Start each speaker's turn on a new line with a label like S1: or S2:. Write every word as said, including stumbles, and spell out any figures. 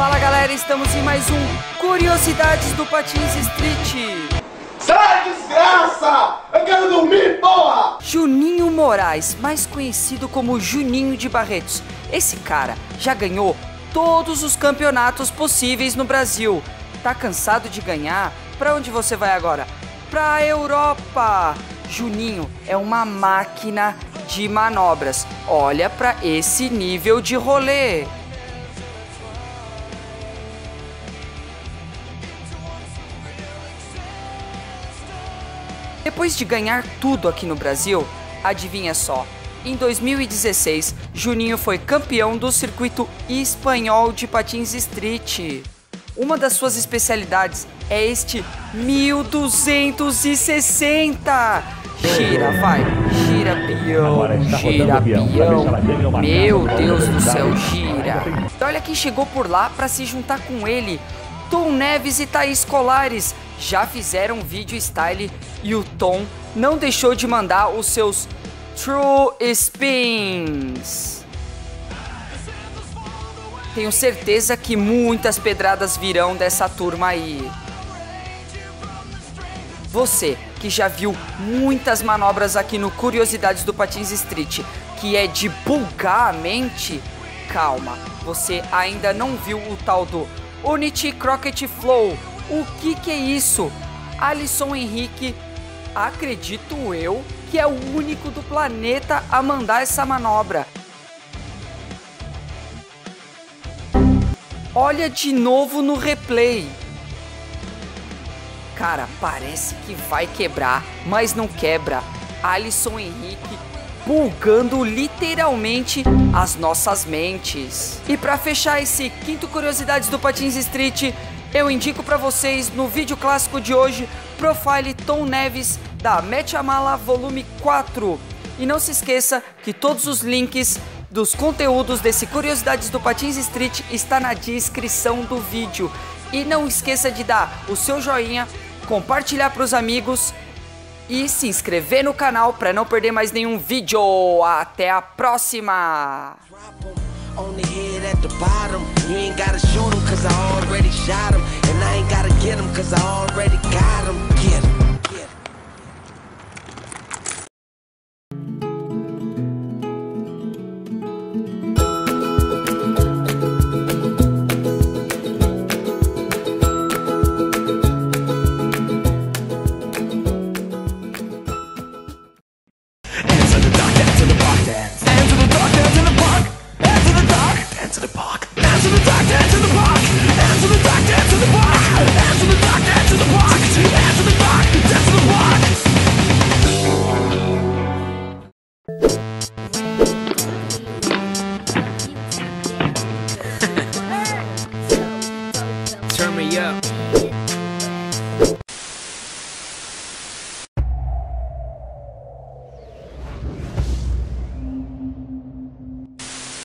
S1: Fala galera, estamos em mais um Curiosidades do Patins Street.
S2: Sai, desgraça! Eu quero dormir, porra!
S1: Juninho Moraes, mais conhecido como Juninho de Barretos. Esse cara já ganhou todos os campeonatos possíveis no Brasil. Tá cansado de ganhar? Pra onde você vai agora? Pra Europa! Juninho é uma máquina de manobras. Olha pra esse nível de rolê. Depois de ganhar tudo aqui no Brasil, adivinha só, em dois mil e dezesseis, Juninho foi campeão do circuito espanhol de patins street. Uma das suas especialidades é este mil duzentos e sessenta. Gira, vai, gira, peão, gira, peão. Meu Deus do céu, gira. Olha quem chegou por lá para se juntar com ele. Tom Neves e Thaís Colares já fizeram vídeo style e o Tom não deixou de mandar os seus True Spins. Tenho certeza que muitas pedradas virão dessa turma aí. Você que já viu muitas manobras aqui no Curiosidades do Patins Street, que é de bugar a mente, calma, você ainda não viu o tal do Unity Crockett Flow. O que que é isso? Alisson Henrique, acredito eu, que é o único do planeta a mandar essa manobra. Olha de novo no replay. Cara, parece que vai quebrar, mas não quebra. Alisson Henrique bugando literalmente as nossas mentes. E para fechar esse quinto Curiosidades do Patins Street, eu indico para vocês no vídeo clássico de hoje, Profile Tom Neves da Mete a Mala volume quatro. E não se esqueça que todos os links dos conteúdos desse Curiosidades do Patins Street está na descrição do vídeo. E não esqueça de dar o seu joinha, compartilhar para os amigos e se inscrever no canal para não perder mais nenhum vídeo. Até a próxima!
S3: On the head at the bottom, you ain't gotta shoot him cause I already shot him, and I ain't gotta get him cause I already got him. Get him, get
S4: Hands to the dark, hands to the park, dance. Hands to the dark, hands to the park. Hands to the dark, hands to the park. Hands to the dark, hands to the park. Hands to the dark, hands to the park. Hands to the dark, hands to the park. Hands to the dark, hands to the park.
S3: Turn me up.